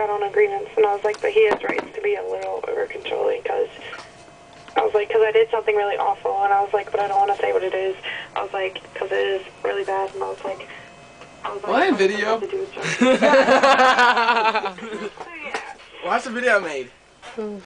got on agreements, and I was like, but he has rights to be a little over-controlling, because I was like, because I did something really awful, and I was like, but I don't want to say what it is. I was like, because it is really bad, and I was like, Why in video? Yeah. Watch the video I made.